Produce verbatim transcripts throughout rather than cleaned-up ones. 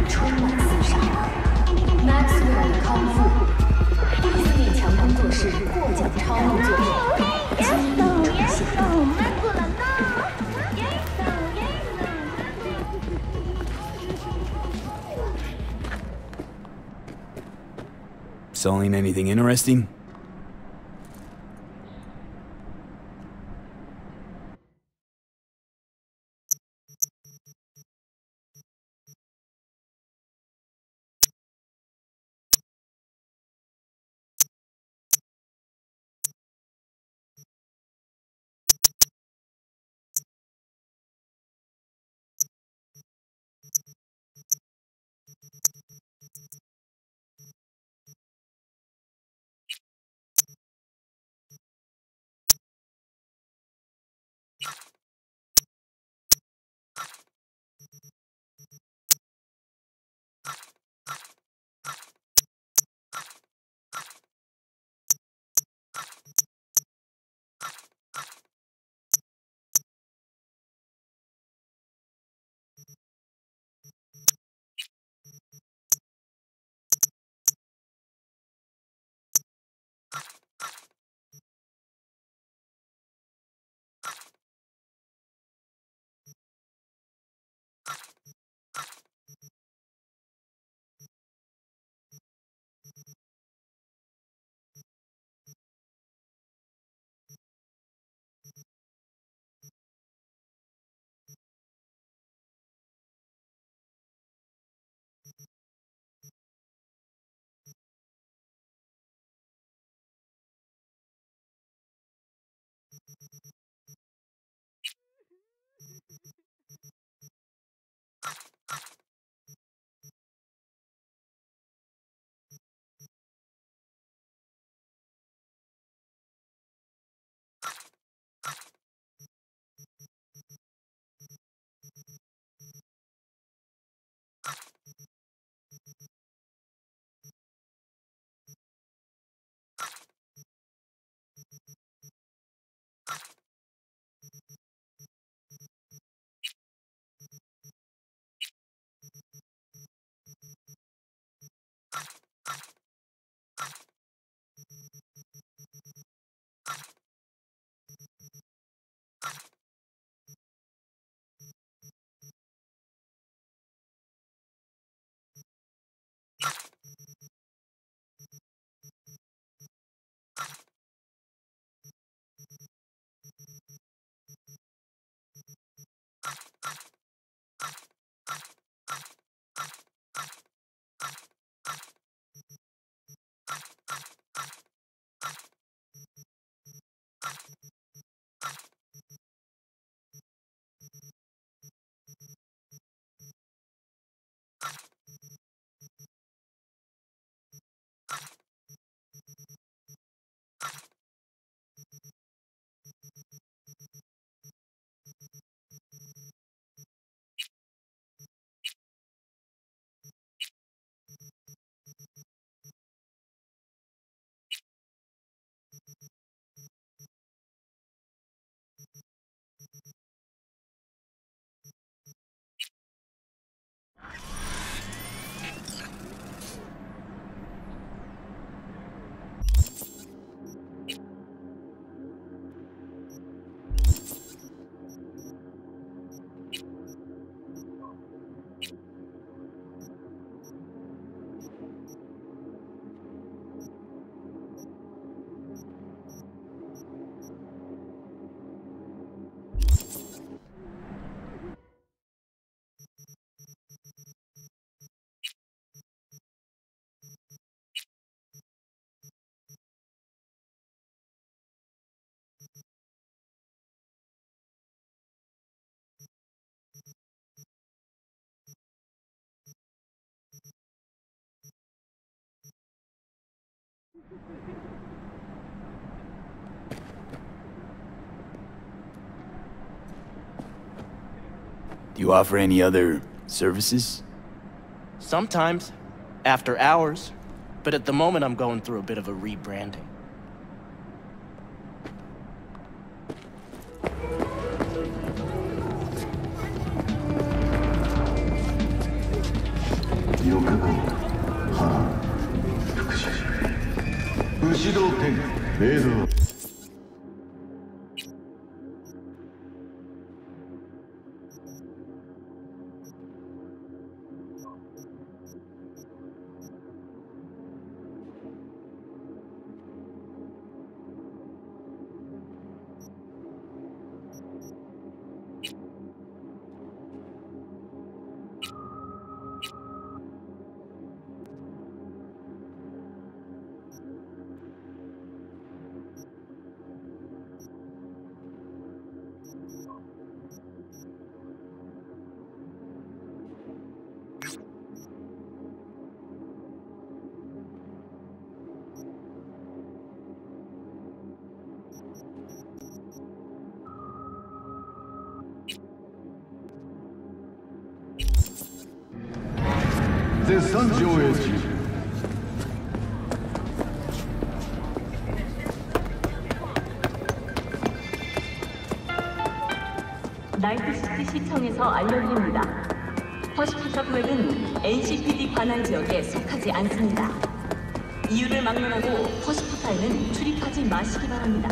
充满厮杀。Max 为了康复，第四面墙工作室获奖超模作品《机密出现》。 Selling anything interesting? Do you offer any other services? Sometimes, after hours, but at the moment I'm going through a bit of a rebranding. 武士道天霊道 絶賛上映中 나이트시티 시청에서 알려드립니다. 퍼시피카 구역은 엔씨피디 관할 지역에 속하지 않습니다. 이유를 막론하고 퍼시피카에는 출입하지 마시기 바랍니다.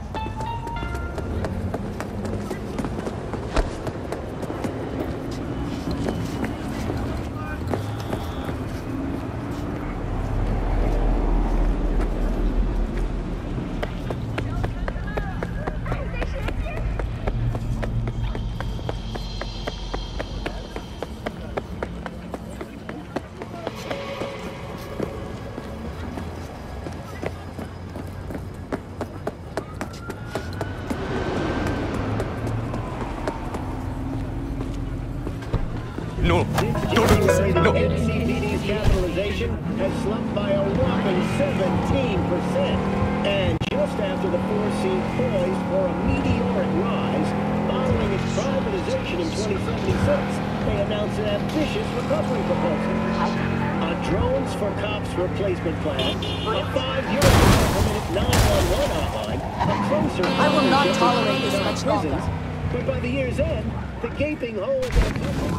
No, don't do this. No. N C P D's capitalization has slumped by a whopping seventeen percent. And just after the force seemed poised for a meteoric rise, following its privatization in twenty seventy-six, they announced an ambitious recovery proposal. A drones for cops replacement plan, a five-year permanent nine one one hotline, a closer... I will not tolerate this much longer. But by the year's end, the gaping hole in their budget...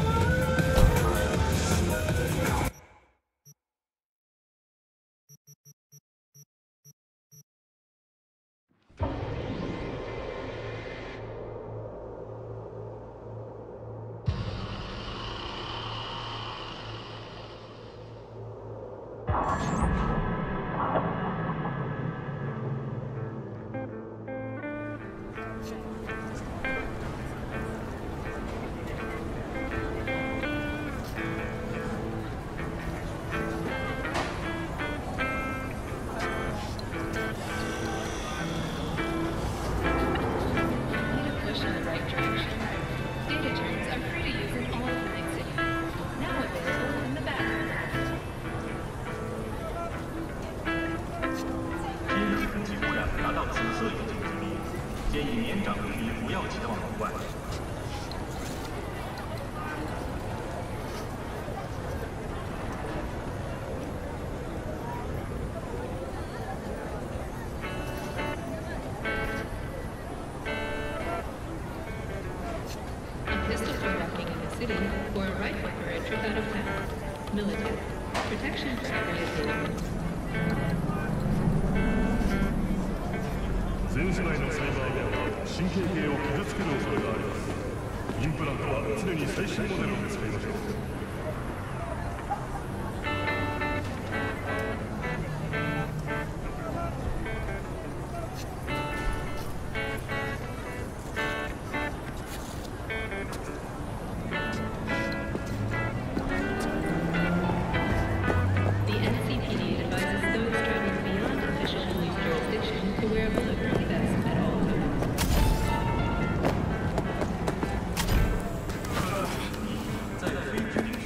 or a rifle for a trip out of town. Military. Protection for every occasion. 全市内のサイバーでは神経系を傷つける恐れがあります。インプラントは常に最新モデルを使いましょう。 在非指定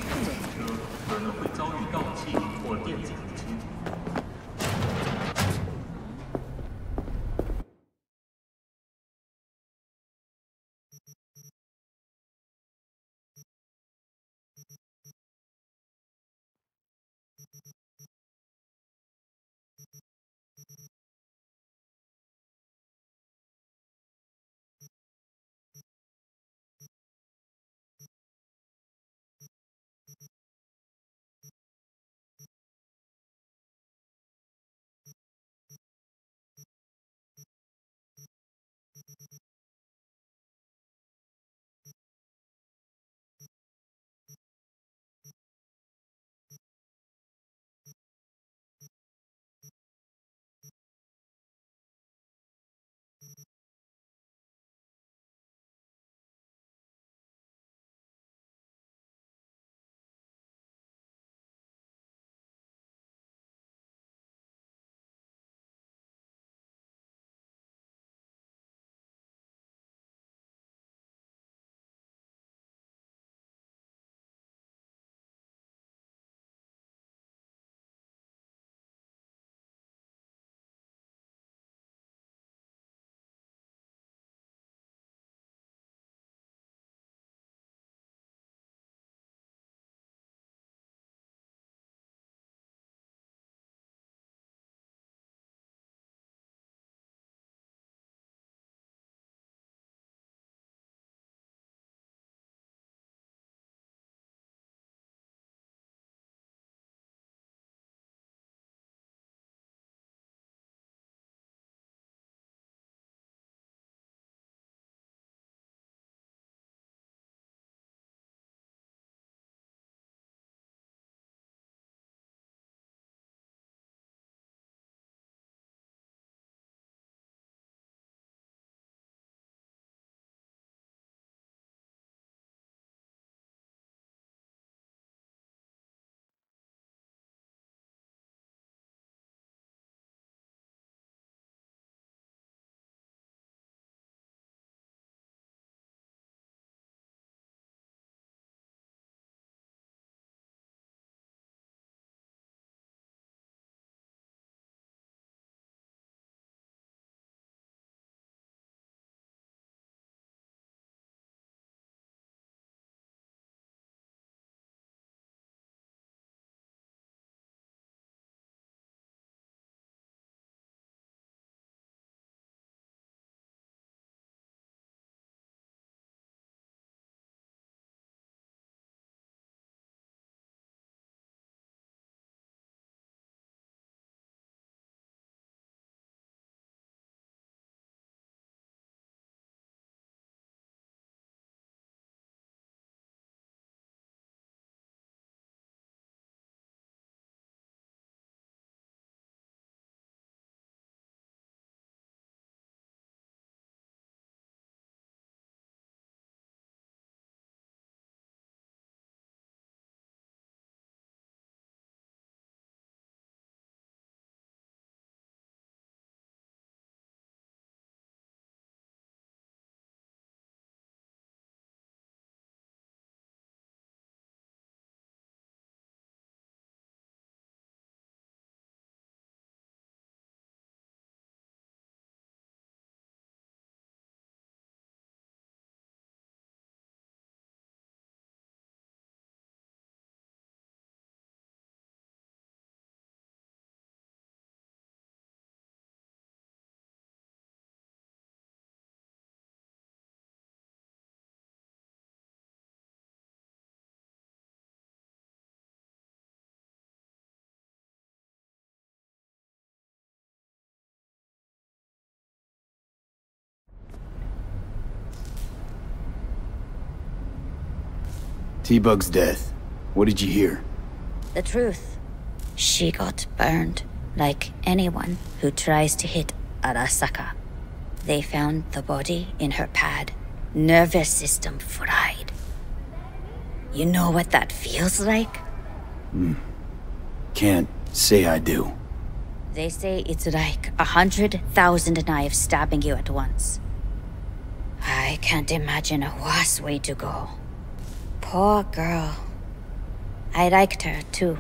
T-Bug's death. What did you hear? The truth. She got burned, like anyone who tries to hit Arasaka. They found the body in her pad. Nervous system fried. You know what that feels like? Hmm. Can't say I do. They say it's like a hundred thousand knives stabbing you at once. I can't imagine a worse way to go. Poor girl. I liked her, too.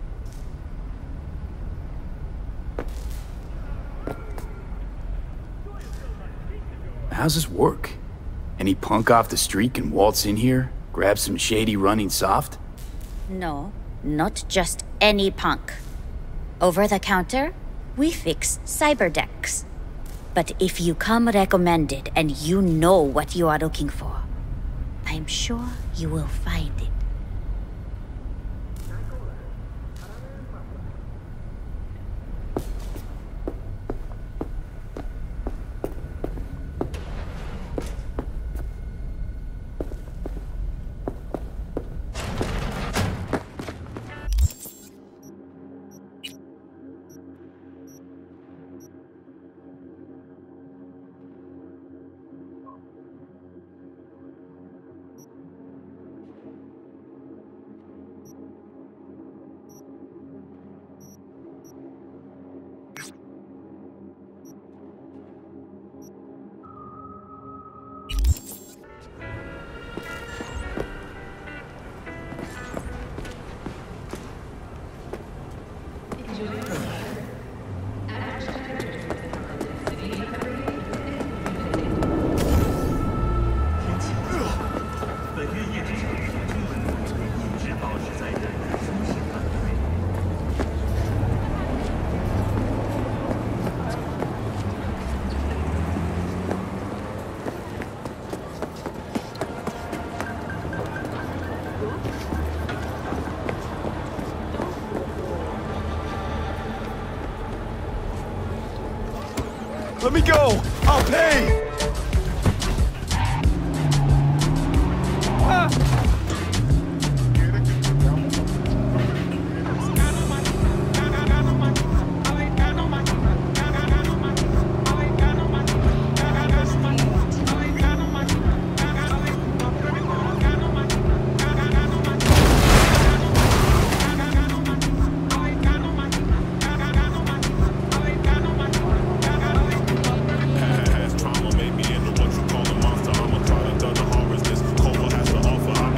How's this work? Any punk off the street can waltz in here, grab some shady running soft? No, not just any punk. Over the counter, we fix cyber decks. But if you come recommended and you know what you are looking for, I'm sure you will find it. Let me go! I'll pay! Trauma made me into what you call a monster. I'm a product of the horrors this Cobra has to offer.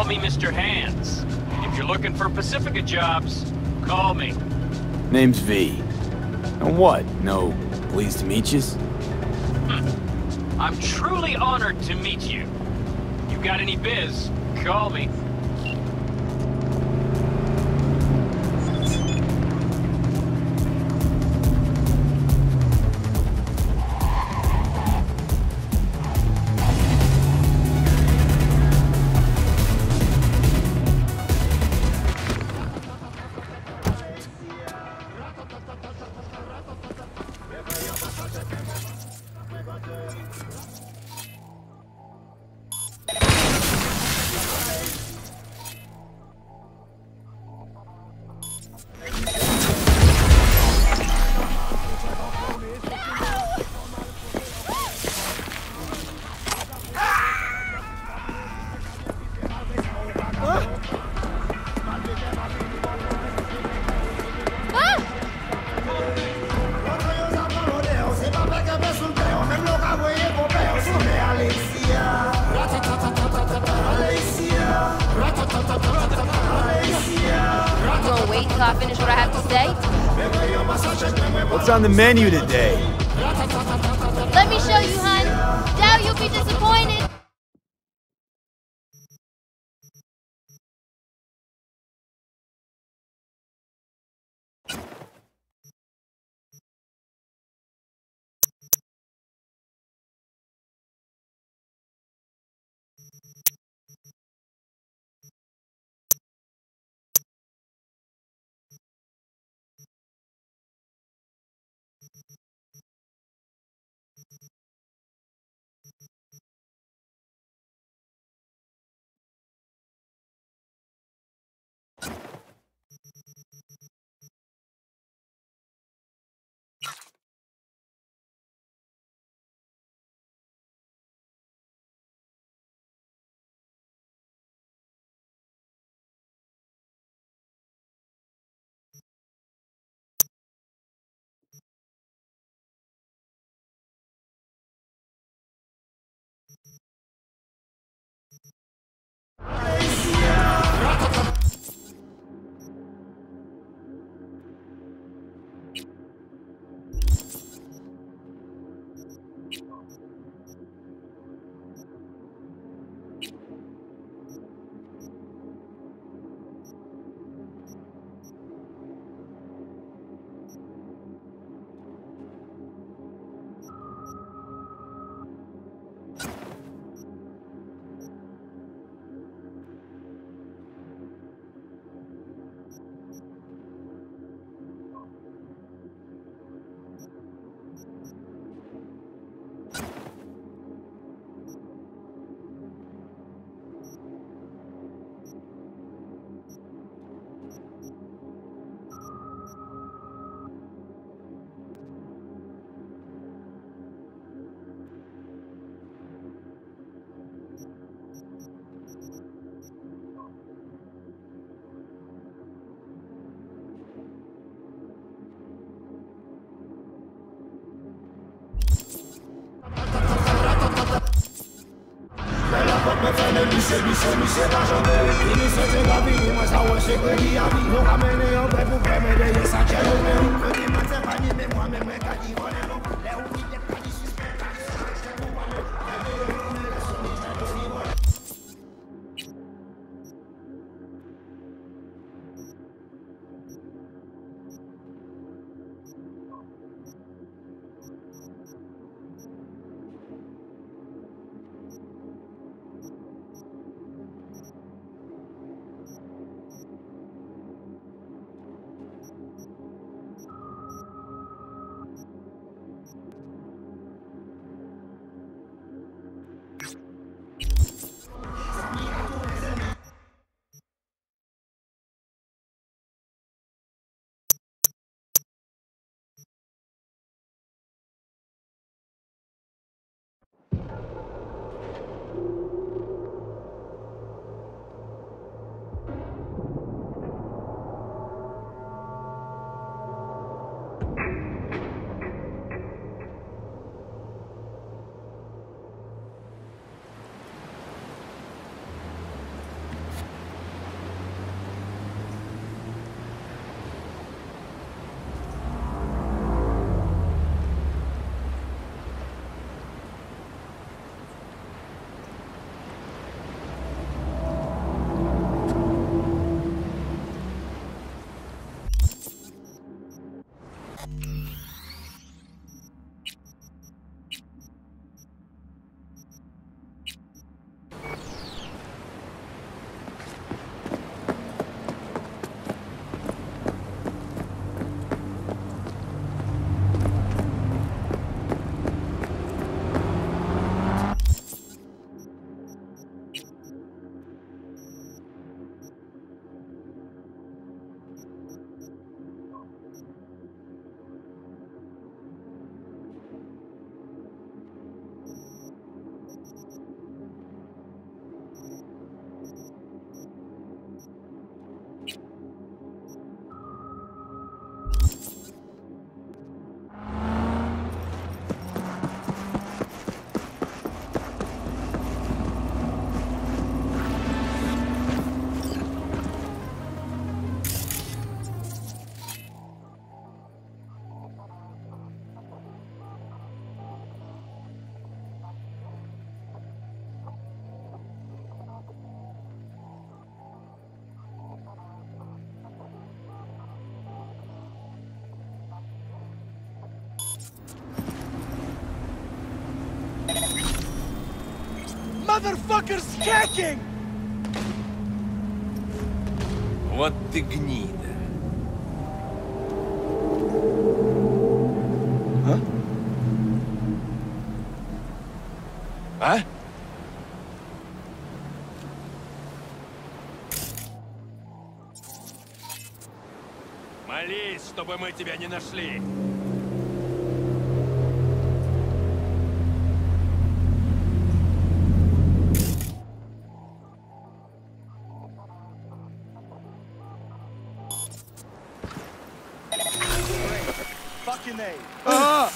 call me Mister Hands. If you're looking for Pacifica jobs, call me. Name's V. And what? No, pleased to meet yous? Hmm. I'm truly honored to meet you. You got any biz, call me. What's on the menu today? Let me show you, hun. Doubt you'll be disappointed. motherfucker's hacking! Вот ты гнида. Huh? А? Молись, чтобы мы тебя не нашли. Fucking A. Ah!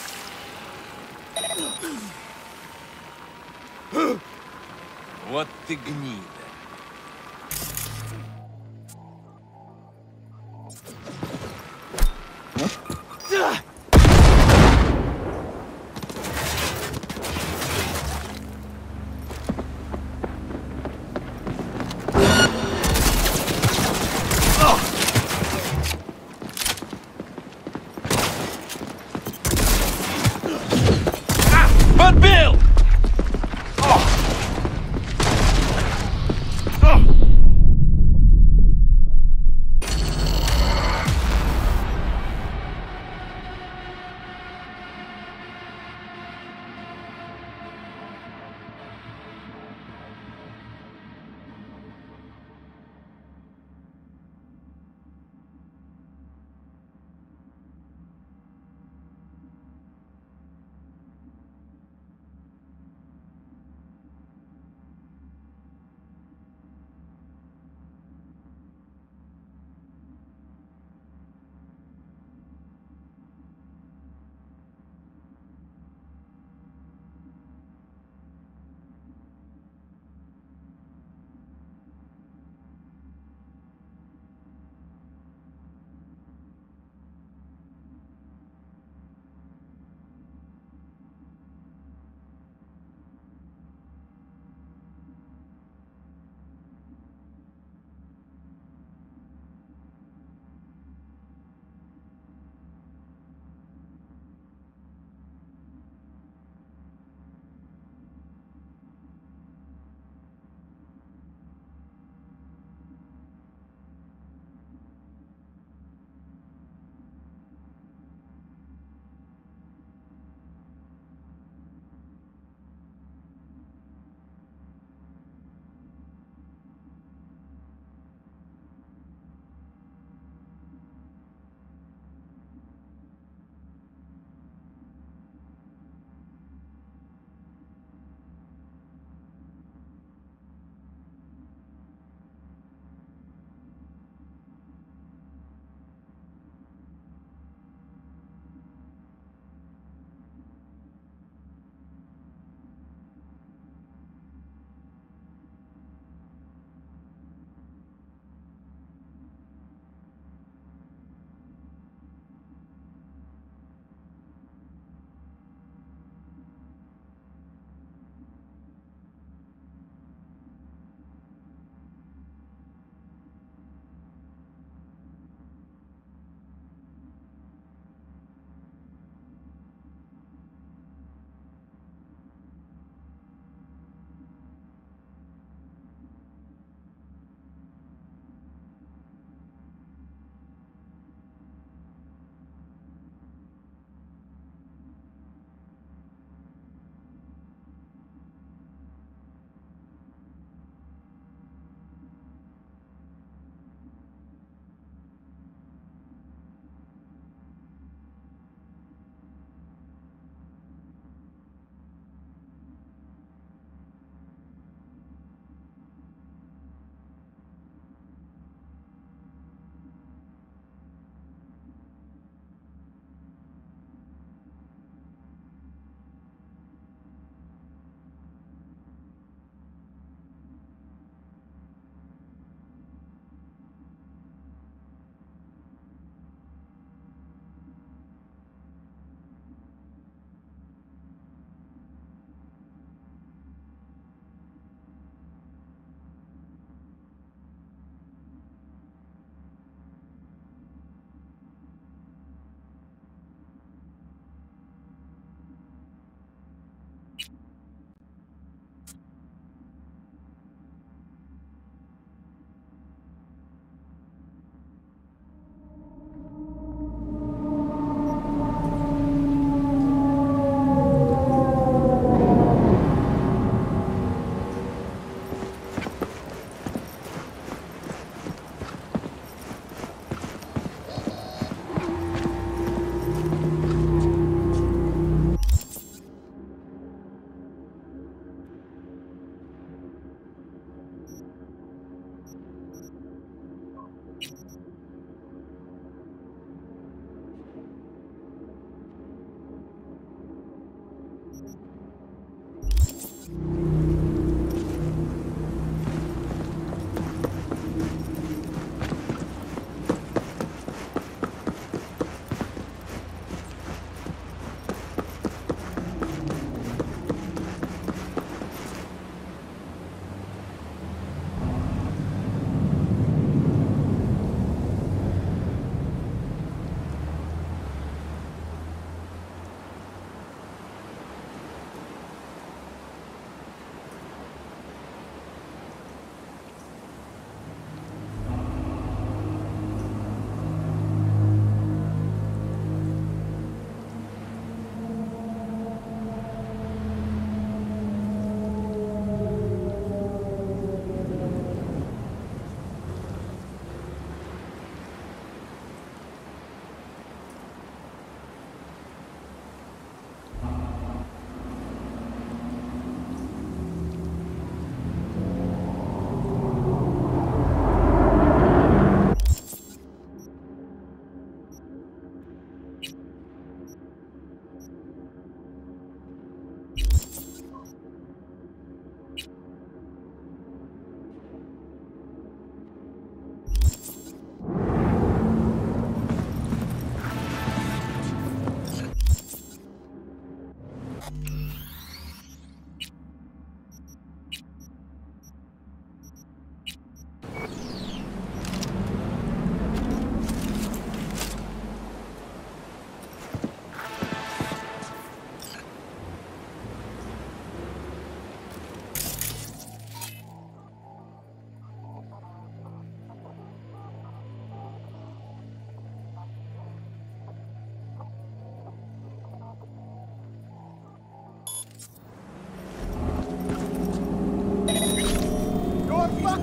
Вот ты гнида. Подбил!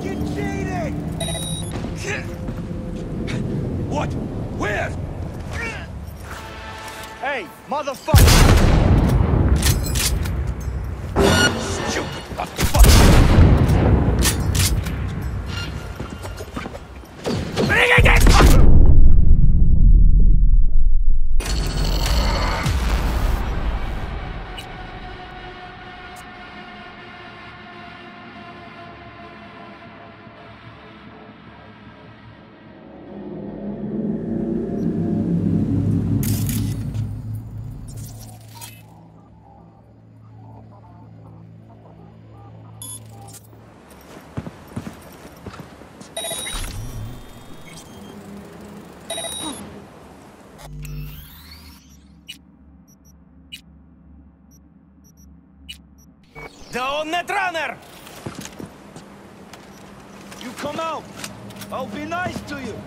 fucking cheating! What? Where? Hey, motherfucker! Stupid motherfucker! Bring it in! The Netrunner! You come out! I'll be nice to you!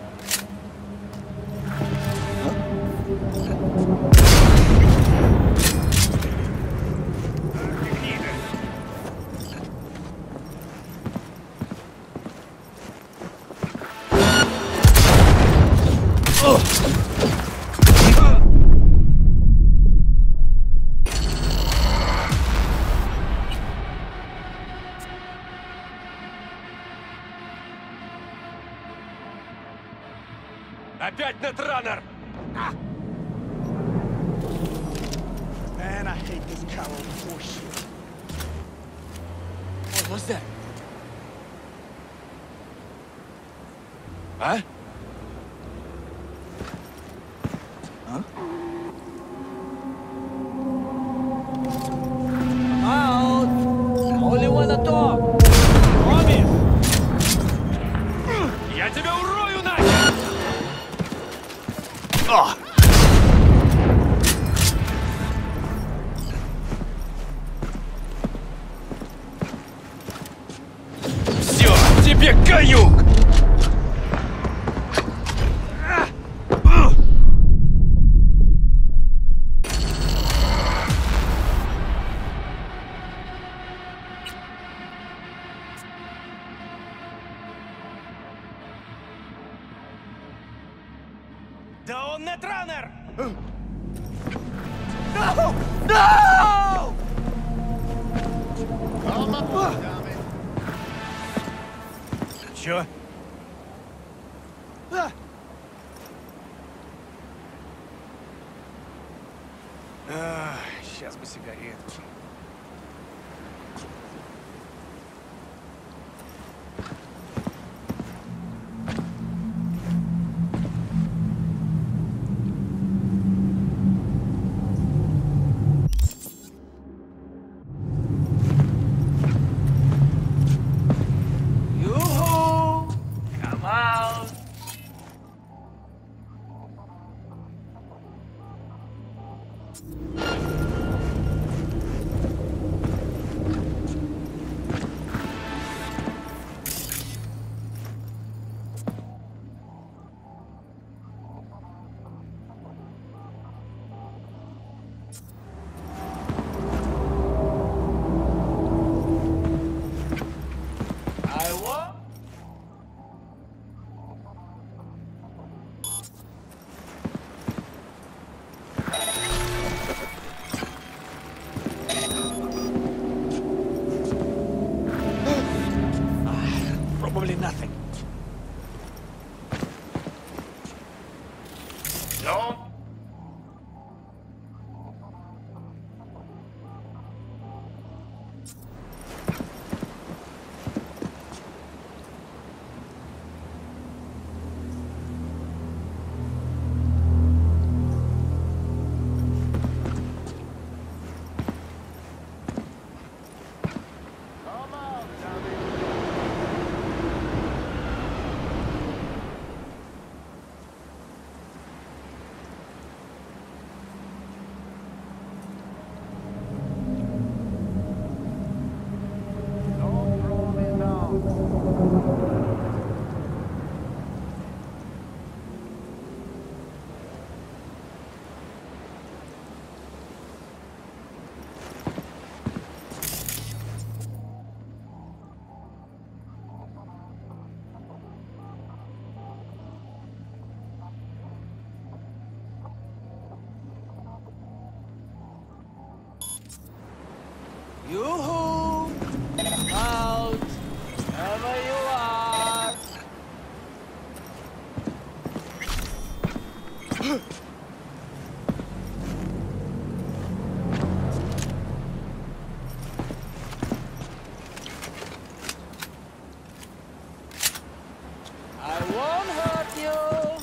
Опять Netrunner! Man, I hate this Carol bullshit. What was that? Huh? Huh? Out! Only wanna talk! Promise! Я тебя урою нахер! Все, тебе каюк! The Netrunner! No! No! Come on, damn it. Sure. Ah. А, сейчас бы сигарету. Yoo-hoo! Come out! I what? Probably nothing. No. Yoo-hoo! Out! Wherever you are! I won't hurt you!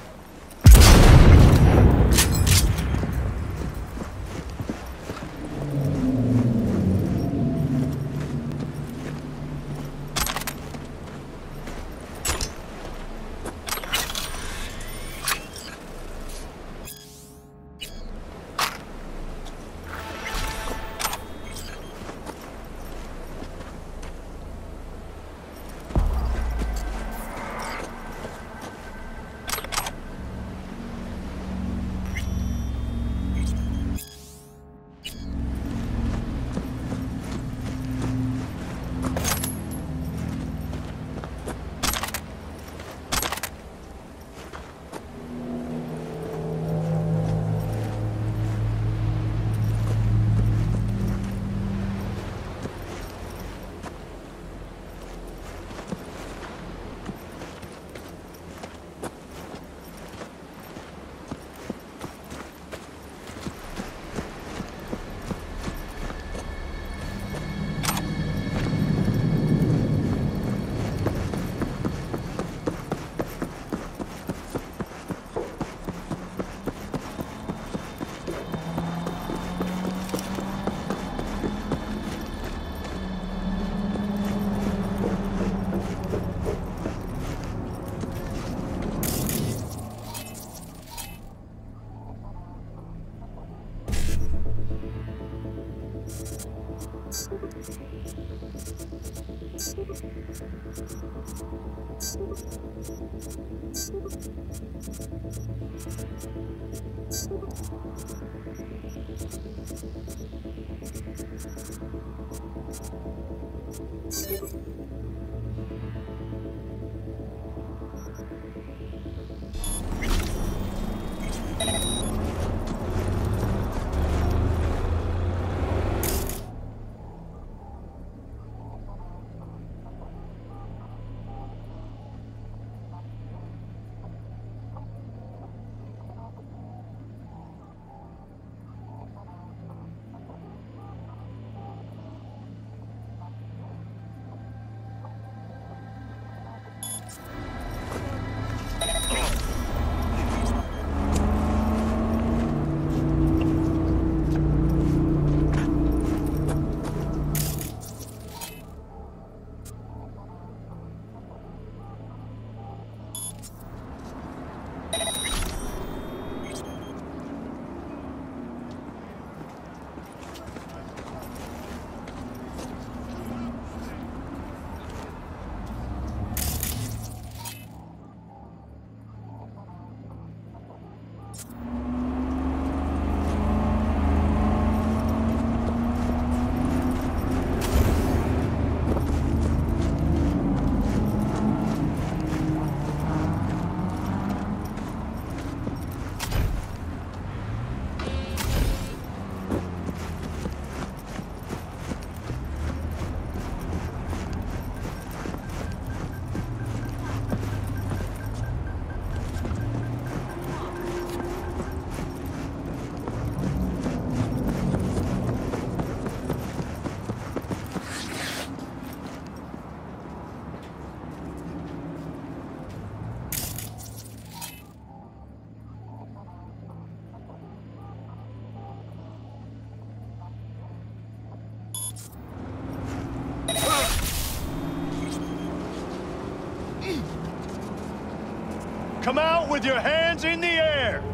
Come out with your hands in the air!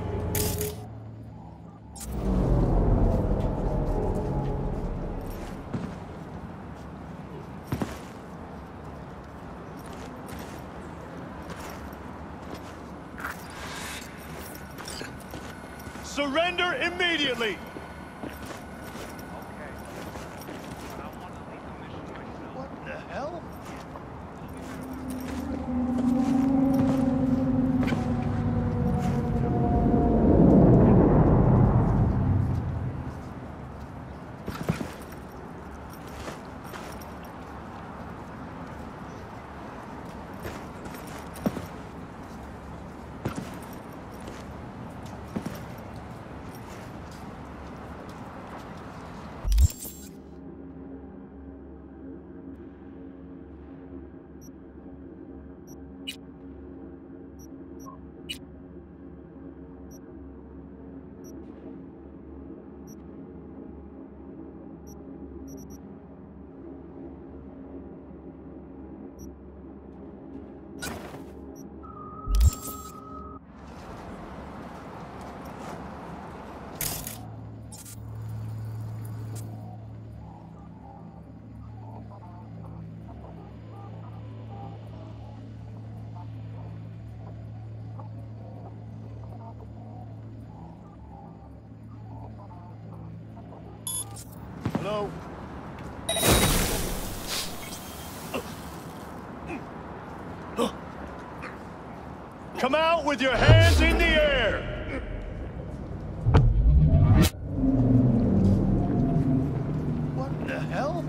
Surrender immediately! What the hell? Hello? Come out with your hands in the air! What the hell?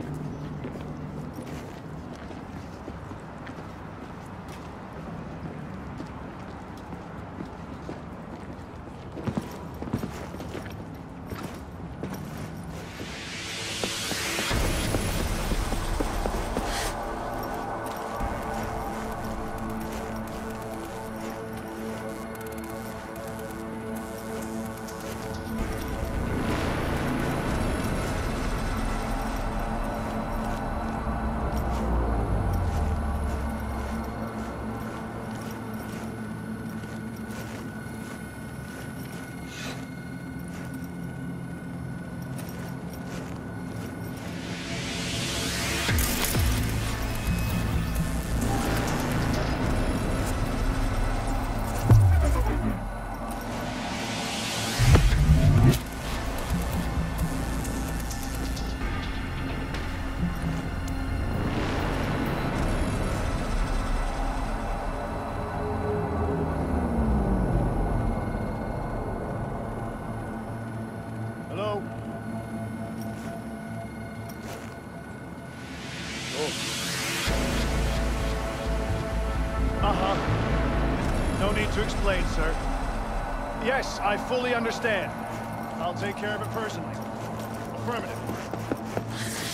Hello? Uh-huh. No need to explain, sir. Yes, I fully understand. I'll take care of it personally. Affirmative.